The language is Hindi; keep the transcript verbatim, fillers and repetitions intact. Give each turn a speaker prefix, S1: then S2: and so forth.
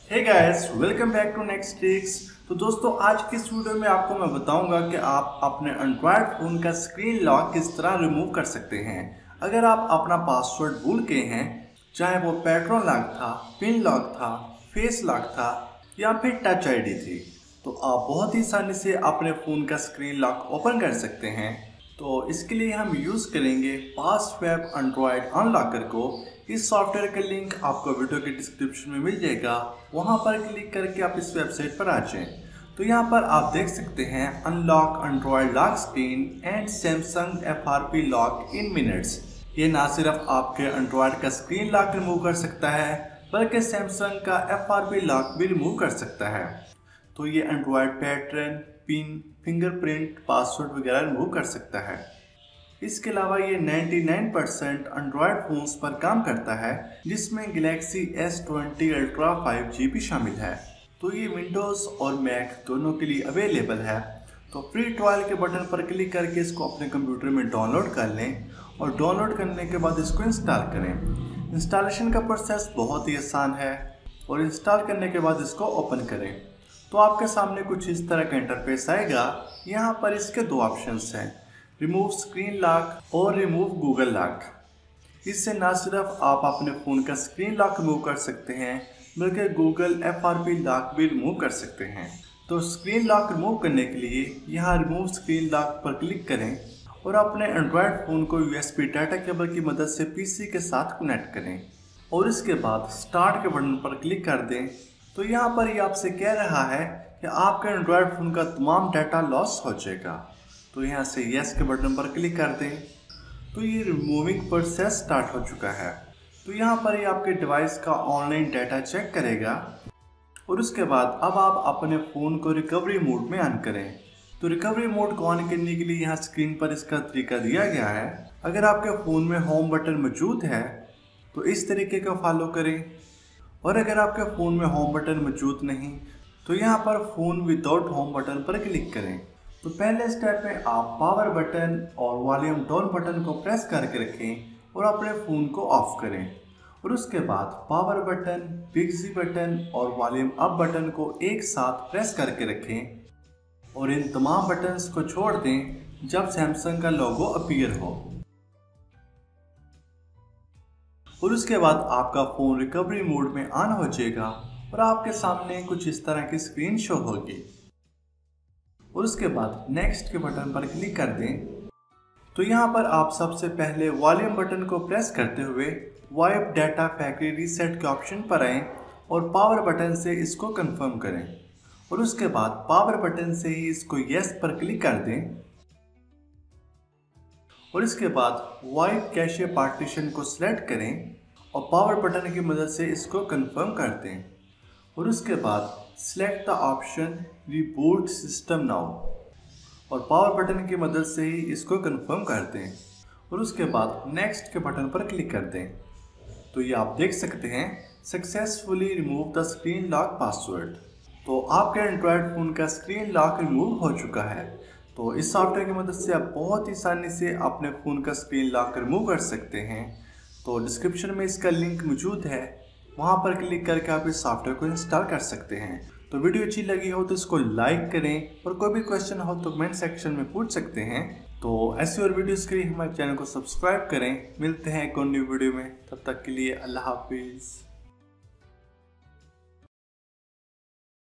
S1: Hey guys, welcome back to next tricks. तो दोस्तों, आज की इस वीडियो में आपको मैं बताऊंगा कि आप अपने एंड्रॉयड फ़ोन का स्क्रीन लॉक किस तरह रिमूव कर सकते हैं। अगर आप अपना पासवर्ड भूल गए हैं, चाहे वो पैटर्न लॉक था, पिन लॉक था, फेस लॉक था या फिर टच आईडी थी, तो आप बहुत ही आसानी से अपने फ़ोन का स्क्रीन लॉक ओपन कर सकते हैं। तो इसके लिए हम यूज़ करेंगे पासवैप एंड्रॉयड अनलॉकर को। इस सॉफ्टवेयर का लिंक आपको वीडियो के डिस्क्रिप्शन में मिल जाएगा, वहां पर क्लिक करके आप इस वेबसाइट पर आ जाएं। तो यहां पर आप देख सकते हैं unlock android lock screen and Samsung F R P lock in minutes. ये ना सिर्फ आपके एंड्रॉयड का स्क्रीन लॉक रिमूव कर सकता है, बल्कि सैमसंग का एफ आर पी लॉक भी रिमूव कर सकता है। तो ये android pattern, pin, fingerprint, password वगैरह रिमूव कर सकता है। इसके अलावा ये निन्यानवे परसेंट एंड्रॉयड फोन्स पर काम करता है, जिसमें Galaxy S twenty ultra five G भी शामिल है। तो ये विंडोज़ और मैक दोनों के लिए अवेलेबल है। तो फ्री ट्रायल के बटन पर क्लिक करके इसको अपने कंप्यूटर में डाउनलोड कर लें और डाउनलोड करने के बाद इसको इंस्टॉल करें। इंस्टॉलेशन का प्रोसेस बहुत ही आसान है और इंस्टॉल करने के बाद इसको ओपन करें तो आपके सामने कुछ इस तरह का इंटरफेस आएगा। यहाँ पर इसके दो ऑप्शंस हैं, रिमूव स्क्रीन लॉक और रिमूव गूगल लॉक। इससे ना सिर्फ आप अपने फ़ोन का स्क्रीन लॉक रिमूव कर सकते हैं, बल्कि Google F R P lock भी रिमूव कर सकते हैं। तो स्क्रीन लॉक रिमूव करने के लिए यहाँ रिमूव स्क्रीन लॉक पर क्लिक करें और अपने एंड्रॉयड फ़ोन को U S B data cable की मदद से पी सी के साथ कनेक्ट करें और इसके बाद स्टार्ट के बटन पर क्लिक कर दें। तो यहाँ पर ये आपसे कह रहा है कि आपके एंड्रॉयड फ़ोन का तमाम डाटा लॉस हो जाएगा। तो यहाँ से यस के बटन पर क्लिक कर दें तो ये रिमूविंग प्रोसेस स्टार्ट हो चुका है। तो यहाँ पर ये आपके डिवाइस का ऑनलाइन डाटा चेक करेगा और उसके बाद अब आप अपने फ़ोन को रिकवरी मोड में ऑन करें। तो रिकवरी मोड को ऑन करने के लिए यहाँ स्क्रीन पर इसका तरीका दिया गया है। अगर आपके फ़ोन में होम बटन मौजूद है तो इस तरीके का फॉलो करें, और अगर आपके फ़ोन में होम बटन मौजूद नहीं तो यहाँ पर फ़ोन विदाउट होम बटन पर क्लिक करें। तो पहले स्टेप में आप पावर बटन और वॉल्यूम डाउन बटन को प्रेस करके रखें और अपने फ़ोन को ऑफ करें, और उसके बाद पावर बटन, बिग बटन और वॉल्यूम अप बटन को एक साथ प्रेस करके रखें और इन तमाम बटन्स को छोड़ दें जब सैमसंग का लोगो अपीयर हो। और उसके बाद आपका फ़ोन रिकवरी मोड में ऑन हो जाएगा और आपके सामने कुछ इस तरह की स्क्रीन शो होगी। और उसके बाद नेक्स्ट के बटन पर क्लिक कर दें। तो यहाँ पर आप सबसे पहले वॉल्यूम बटन को प्रेस करते हुए वाइप डाटा फैक्ट्री रीसेट के ऑप्शन पर आएँ और पावर बटन से इसको कंफर्म करें, और उसके बाद पावर बटन से ही इसको यस पर क्लिक कर दें और इसके बाद वाइप कैशे पार्टीशन को सिलेक्ट करें और पावर बटन की मदद से इसको कंफर्म कर दें, और उसके बाद select the option reboot system now और पावर बटन की मदद से ही इसको कंफर्म कर दें और उसके बाद नेक्स्ट के बटन पर क्लिक कर दें। तो ये आप देख सकते हैं successfully remove the screen lock password. तो आपके एंड्रॉयड फ़ोन का स्क्रीन लॉक रिमूव हो चुका है। तो इस सॉफ्टवेयर की मदद से आप बहुत ही आसानी से अपने फ़ोन का स्क्रीन लॉक रिमूव कर सकते हैं। तो डिस्क्रिप्शन में इसका लिंक मौजूद है, वहाँ पर क्लिक करके आप इस सॉफ्टवेयर को इंस्टॉल कर सकते हैं। तो वीडियो अच्छी लगी हो तो इसको लाइक करें और कोई भी क्वेश्चन हो तो कमेंट सेक्शन में पूछ सकते हैं। तो ऐसी और वीडियोस के लिए हमारे चैनल को सब्सक्राइब करें। मिलते हैं एक और न्यू वीडियो में, तब तक के लिए अल्लाह हाफिज़।